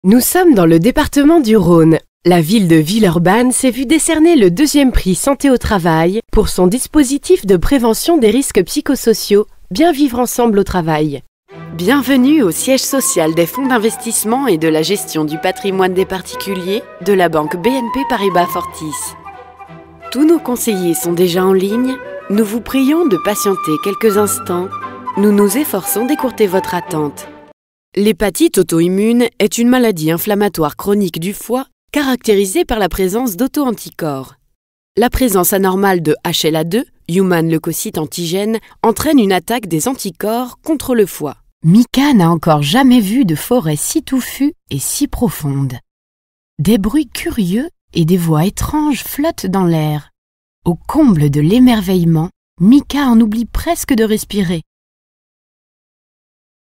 Nous sommes dans le département du Rhône. La ville de Villeurbanne s'est vue décerner le 2e prix Santé au travail pour son dispositif de prévention des risques psychosociaux Bien vivre ensemble au travail. Bienvenue au siège social des fonds d'investissement et de la gestion du patrimoine des particuliers de la banque BNP Paribas Fortis. Tous nos conseillers sont déjà en ligne. Nous vous prions de patienter quelques instants. Nous nous efforçons d'écourter votre attente. L'hépatite auto-immune est une maladie inflammatoire chronique du foie caractérisée par la présence d'auto-anticorps. La présence anormale de HLA2, Human Leukocyte Antigène, entraîne une attaque des anticorps contre le foie. Mika n'a encore jamais vu de forêt si touffue et si profonde. Des bruits curieux et des voix étranges flottent dans l'air. Au comble de l'émerveillement, Mika en oublie presque de respirer.